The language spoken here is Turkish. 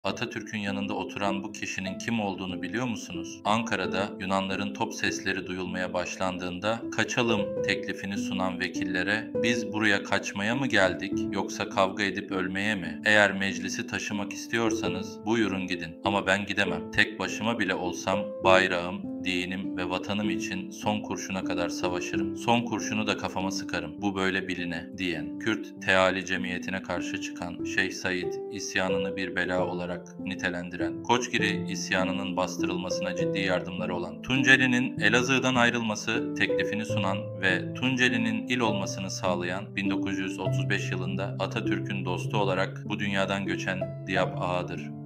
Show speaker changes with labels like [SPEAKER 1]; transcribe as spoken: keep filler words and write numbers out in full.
[SPEAKER 1] Atatürk'ün yanında oturan bu kişinin kim olduğunu biliyor musunuz? Ankara'da Yunanların top sesleri duyulmaya başlandığında kaçalım teklifini sunan vekillere biz buraya kaçmaya mı geldik yoksa kavga edip ölmeye mi? Eğer meclisi taşımak istiyorsanız buyurun gidin ama ben gidemem. Tek başıma bile olsam bayrağım, dinim ve vatanım için son kurşuna kadar savaşırım. Son kurşunu da kafama sıkarım. Bu böyle biline diyen, Kürt Teali Cemiyeti'ne karşı çıkan Şeyh Said isyanını bir bela olarak nitelendiren, Koçgiri isyanının bastırılmasına ciddi yardımları olan, Tunceli'nin Elazığ'dan ayrılması teklifini sunan ve Tunceli'nin il olmasını sağlayan bin dokuz yüz otuz beş yılında Atatürk'ün dostu olarak bu dünyadan göçen Diyap Ağa'dır.